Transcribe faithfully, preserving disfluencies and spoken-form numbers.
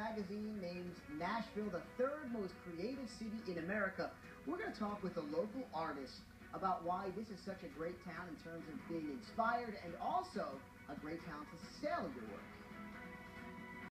magazine names Nashville the third most creative city in America. We're going to talk with a local artist about why this is such a great town in terms of being inspired and also a great town to sell your work.